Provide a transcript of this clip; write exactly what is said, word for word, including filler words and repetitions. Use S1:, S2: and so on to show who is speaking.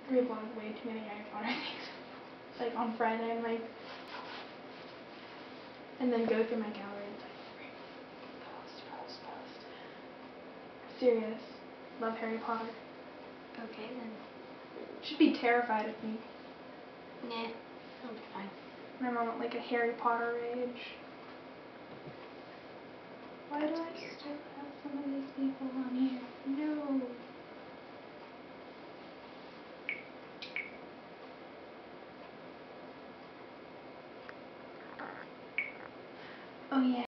S1: reblog way too many Harry Potter things. Like on Friday, I'm like, and then go through my gallery and like, post, post, post. Serious. Love Harry Potter.
S2: Okay then.
S1: Should be terrified of me.
S2: Nah, I'll be fine.
S1: My mom went like a Harry Potter rage. Why do I still have some of these people on here? No. Oh yeah.